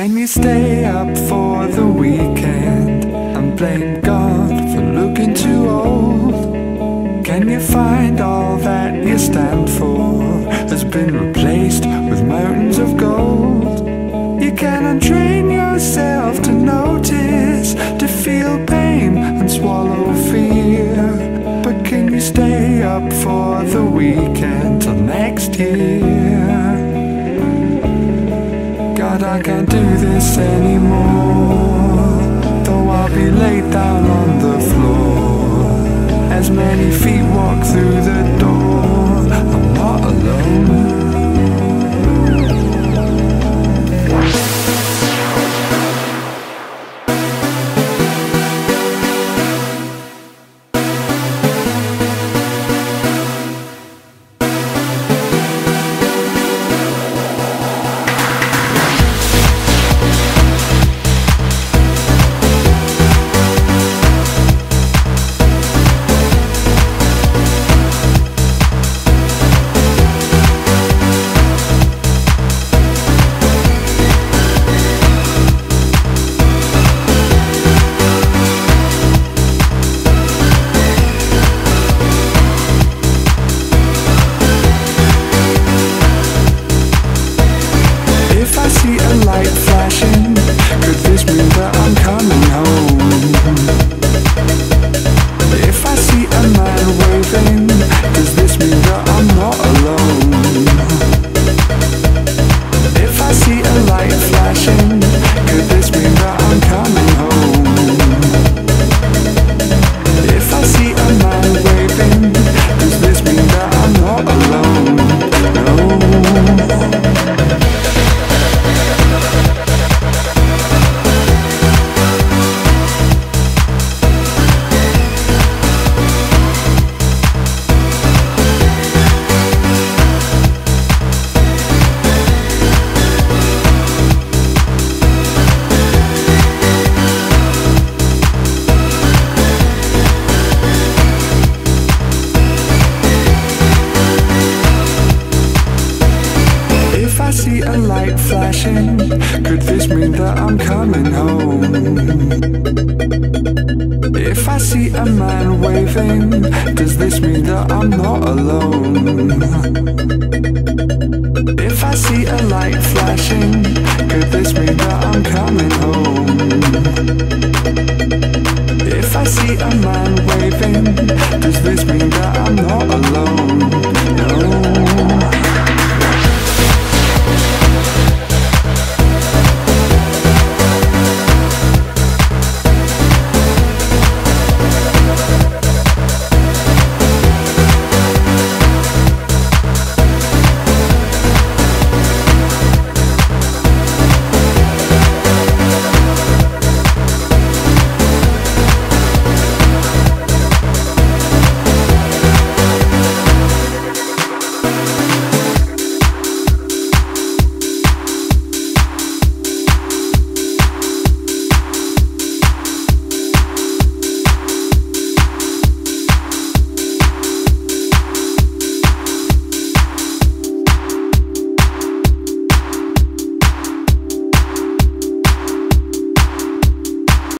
Can you stay up for the weekend and blame God for looking too old? Can you find all that you stand for has been replaced with mountains of gold? You can untrain yourself to notice, to feel pain and swallow fear. But can you stay up for the weekend till next year? God, I can't do this anymore, though I'll be laid down on the floor. As many feet walk through the door, I'm not alone. Could this mean that I'm coming home? If I see a man waving, does this mean that I'm not alone? If I see a light flashing, could this mean that I'm coming home? If I see a man waving, does this